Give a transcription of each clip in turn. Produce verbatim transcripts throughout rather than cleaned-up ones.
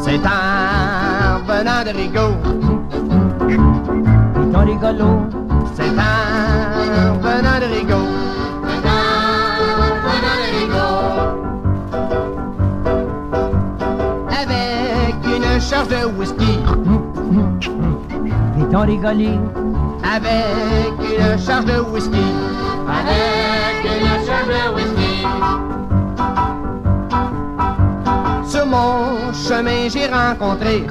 C'est un venant de Rigaud. C'est un rigolo. C'est un venant de Rigaud. C'est un venant de Rigaud. Avec une charge de whisky. C'est un rigoli. Avec une charge de whisky. Avec une charge de whisky. Sur mon chemin j'ai rencontré.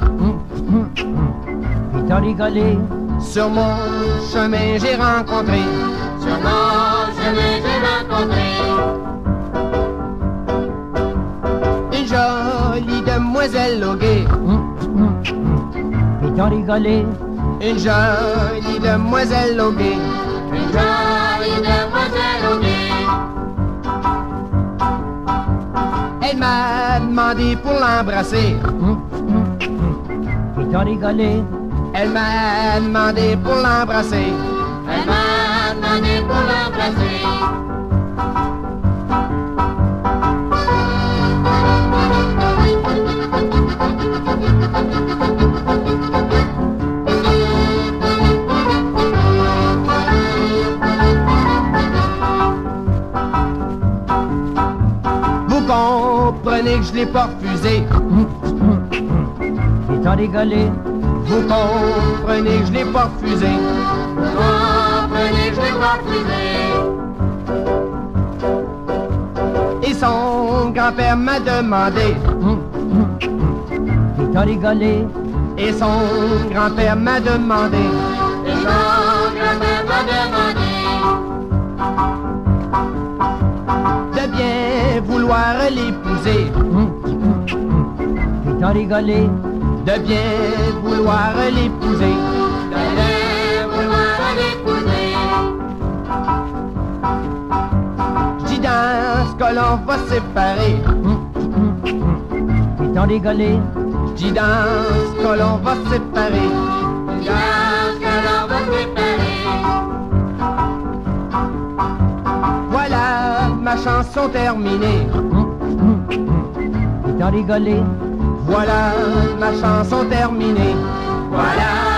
C'est un rigolé. Sur mon chemin j'ai rencontré. Sur mon chemin j'ai rencontré Une jolie demoiselle au guet. C'est un rigolé. Une jolie demoiselle au guet. une jolie demoiselle au guet. Elle m'a demandé pour l'embrasser. C'est un rigolé. Elle m'a demandé pour l'embrasser. Elle m'a demandé pour l'embrasser. Vous comprenez que je l'ai pas refusé. C'est un rigolé. Vous comprenez que je l'ai pas refusé. Comprenez que je l'ai pas refusé. Et son grand-père m'a demandé. C'est un rigolé. Et son grand-père m'a demandé. Et son grand-père m'a demandé De bien vouloir l'épouser. C'est un rigolé. De bien vouloir l'épouser. d'aller vouloir l'épouser. J'dis dans ce cas l'on va séparer. C'est un rigolé. J'dis dans ce cas l'on va séparer. Dans que l'on va séparer. Voilà ma chanson terminée. C'est un rigolé. Voilà ma chanson terminée. Voilà